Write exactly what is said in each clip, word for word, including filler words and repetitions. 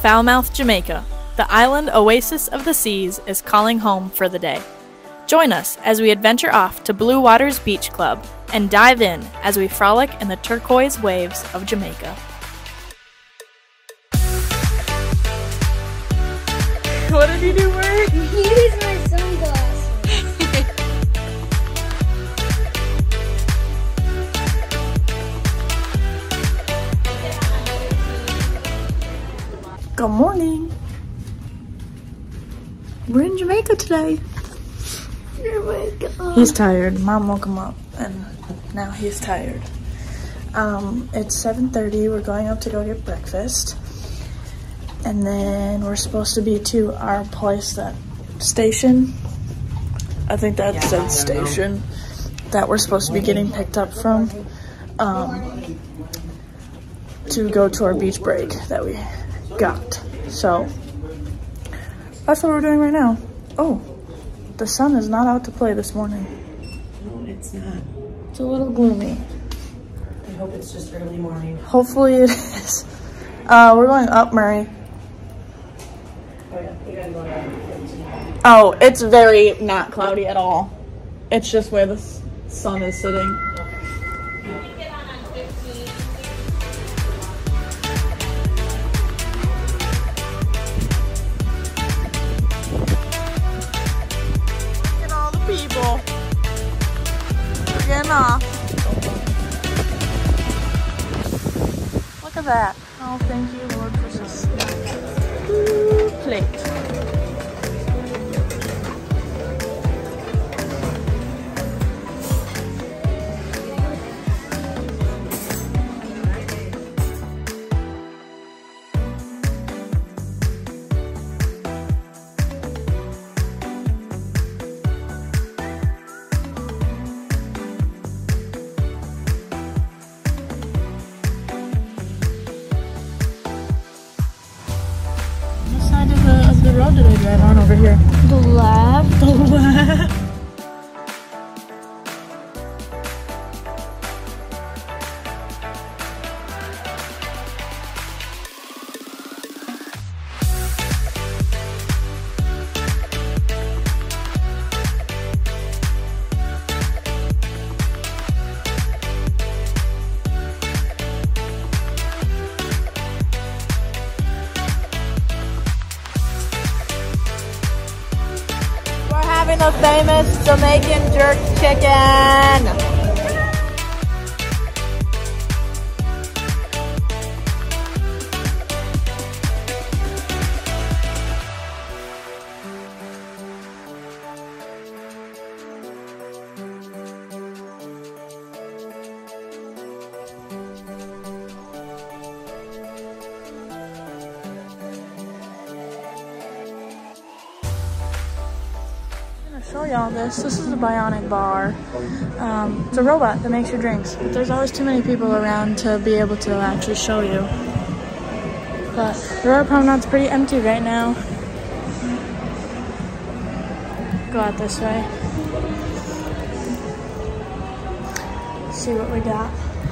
Foulmouth, Jamaica, the island oasis of the seas, is calling home for the day. Join us as we adventure off to Blue Waters Beach Club and dive in as we frolic in the turquoise waves of Jamaica. What did you do, Murray? Use my sunglasses. Good morning. We're in Jamaica today. Jamaica. He's tired. Mom woke him up and now he's tired. Um, it's seven thirty. We're going up to go get breakfast. And then we're supposed to be to our place, that station. I think that yeah, said station know. that we're supposed to be getting picked up from um, to go to our beach break that we got. So that's what we're doing right now. Oh, the sun is not out to play this morning. No, it's not. It's a little gloomy. I hope it's just early morning. Hopefully it is. Uh, we're going up, Murray. Oh yeah, we gotta go down. Oh, it's very not cloudy at all. It's just where the sun is sitting. Look at all the people. We're getting off. Look at that. Oh, thank you, Lord, for this Ooh, plate. The road did I drive on over here? The left. The left. Having the famous Jamaican jerk chicken. Show y'all this. This is a bionic bar. Um, it's a robot that makes your drinks. There's always too many people around to be able to actually show you. But the river promenade's pretty empty right now. Go out this way. See what we got.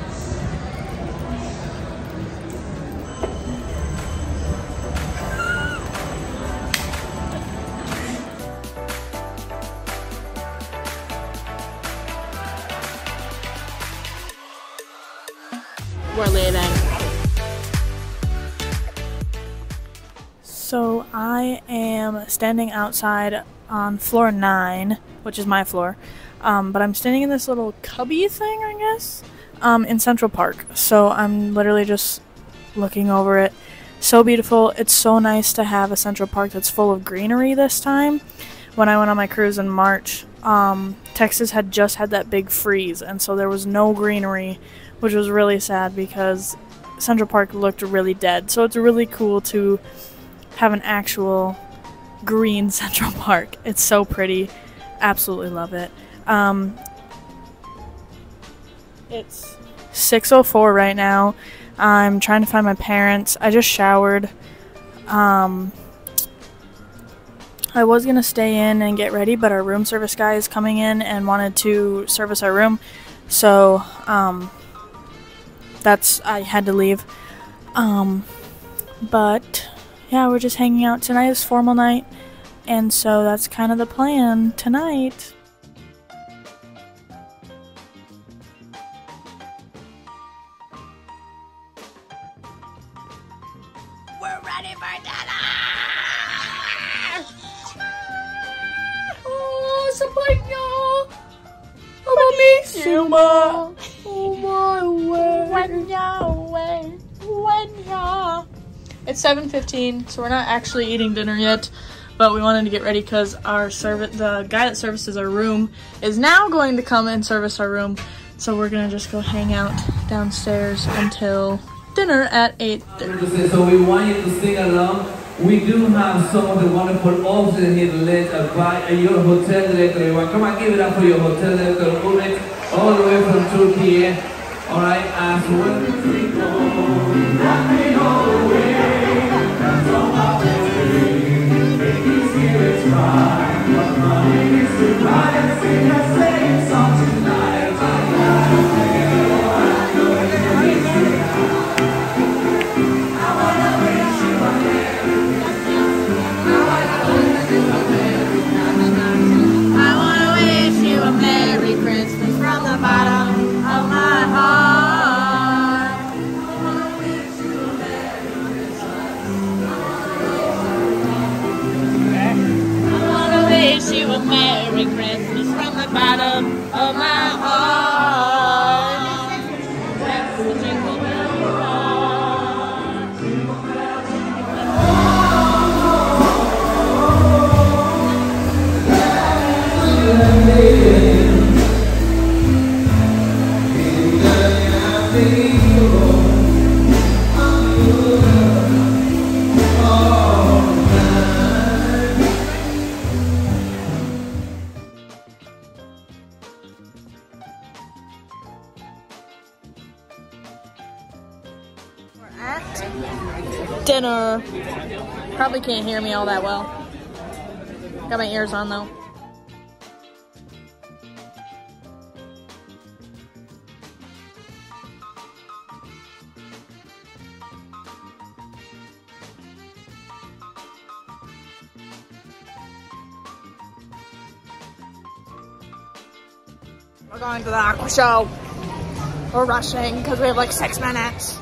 We're leaving. So I am standing outside on floor nine, which is my floor, um, but I'm standing in this little cubby thing, I guess, um, in Central Park. So I'm literally just looking over it. So beautiful. It's so nice to have a Central Park that's full of greenery this time. When I went on my cruise in March, um, Texas had just had that big freeze, and so there was no greenery, which was really sad because Central Park looked really dead. So it's really cool to have an actual green Central Park. It's so pretty. Absolutely love it. Um, it's six oh four right now. I'm trying to find my parents. I just showered. Um, I was going to stay in and get ready, but our room service guy is coming in and wanted to service our room. So, um, that's, I had to leave. Um, but, yeah, we're just hanging out. Tonight is formal night, and so that's kind of the plan tonight. We're ready for dinner! Oh, Sabrina! I miss you, Ma! Oh my word! When you're away, when you're... It's seven fifteen, so we're not actually eating dinner yet, but we wanted to get ready because our service, the guy that services our room, is now going to come and service our room. So we're gonna just go hang out downstairs until dinner at eight thirty. So we want you to sing along. We do have some of the wonderful officers here led by your hotel director. Everyone, come on, give it up for your hotel director, Ulrich, all the way from Turkey. All right, as well. Merry Christmas from the bottom of my heart. That's the jingle bell rock. Dinner. Probably can't hear me all that well. Got my ears on though. We're going to the aqua show. We're rushing because we have like six minutes.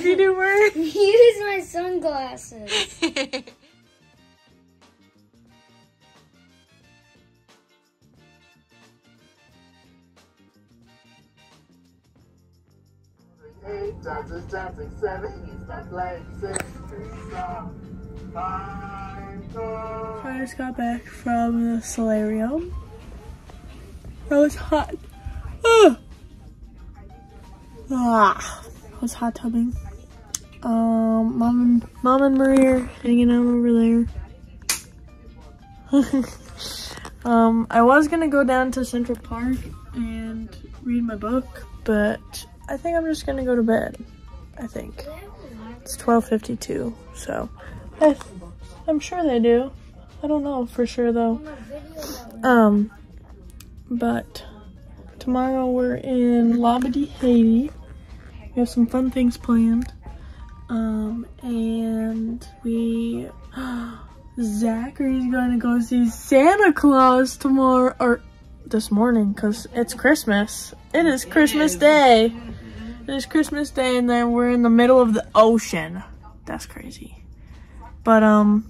did you do, Murray? Use my sunglasses. Eight dancers dancing, seven stop playing, six stop, five, four. I just got back from the solarium. That was hot. Ugh. Ah, I was hot tubbing. Um, mom and mom and Marie are hanging out over there. um, I was gonna go down to Central Park and read my book, but I think I'm just gonna go to bed. I think it's twelve fifty-two, so I, I'm sure they do. I don't know for sure though. Um, but tomorrow we're in Labadee, Haiti. We have some fun things planned. Um, and we, Zachary's gonna go see Santa Claus tomorrow, or this morning, because it's Christmas. It is Christmas Day. It is Christmas Day, and then we're in the middle of the ocean. That's crazy. But, um,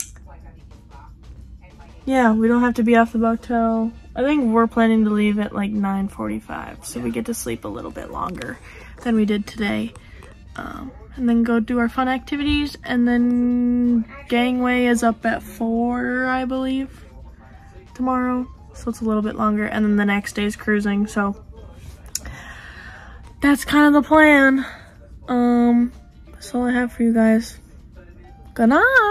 yeah, we don't have to be off the boat till, I think we're planning to leave at like nine forty-five, so we get to sleep a little bit longer than we did today. Um, and then go do our fun activities, and then Gangway is up at four, I believe, tomorrow, so it's a little bit longer, and then the next day is cruising, so that's kind of the plan. Um, that's all I have for you guys. Good night.